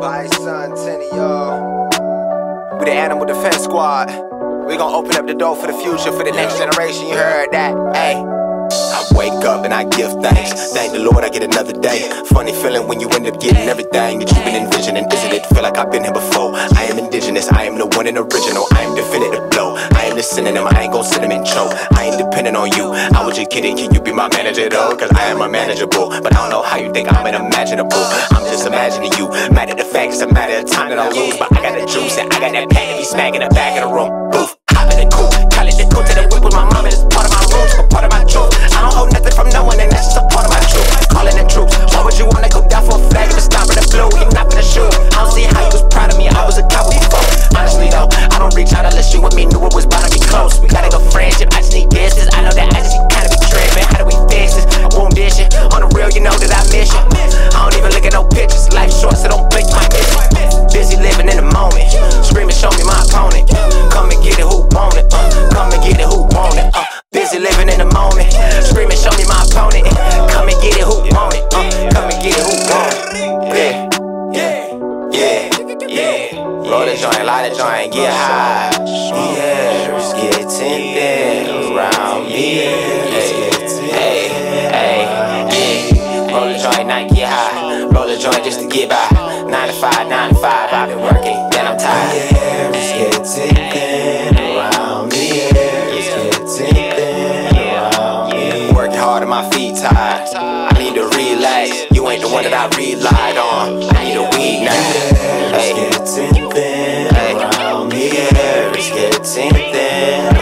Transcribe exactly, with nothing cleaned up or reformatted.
Bicentennial. We the Animal Defense Squad. We gon' open up the door for the future, for the next generation. You heard that? Ayy. I wake up and I give thanks. Thank the Lord I get another day. Funny feeling when you end up getting everything that you've been envisioning. Isn't it? Feel like I've been here before. I am indigenous, I am the one and original. I am definitive blow. I am the synonym, I ain't gon' cinnamon choke. I ain't dependent on you. I was just kidding, can you be my manager though? Cause I am unmanageable. But I don't know how you think I'm unimaginable. I'm just imagining you. Mad at the fact it's a matter of time that I lose. But I got the juice and I got that pack to be smacking the back of the room. Boof. Hop in the coupe, call it the coupe to the whip with my mom and it's part of my roots, but part of my truth. I don't hold nothing from no one and that's just a part of my truth. Calling the troops, why would you wanna go down for a flag if it's not for the blue? He not for the shoe. I don't see how you was proud of me, I was a coward before. Honestly though, I don't reach out unless you with me knew it was bound to be close. We gotta go friendship, I just need distance. I know that I just kinda be tripping. How do we fix this? I won't dish it. On the real, you know that I miss you. I don't even look at no pictures. Life short, so don't blink, my miss it. Busy living in the moment, screaming, show me my opponent. Come and get it, who want it? Uh, come and get it, who want it? Uh, busy living in the moment, screaming, show me my opponent. Come and get it, who want it? Uh, come and get it, who want it? Yeah, yeah, yeah, yeah. Roll the joint, light the joint, get high. Yeah, it's getting thin around me. Hey, hey, hey, yeah. Roll the joint, night, get high. Roll the joint just to get by. Nine to five, nine to five. I've been working, then I'm tired. Yeah, it's getting thin around me. It's getting thin around me. Working hard and my feet tired. I need to relax. You ain't the one that I relied on. I need a weed now. Hey, it's getting thin around me. It's getting thin.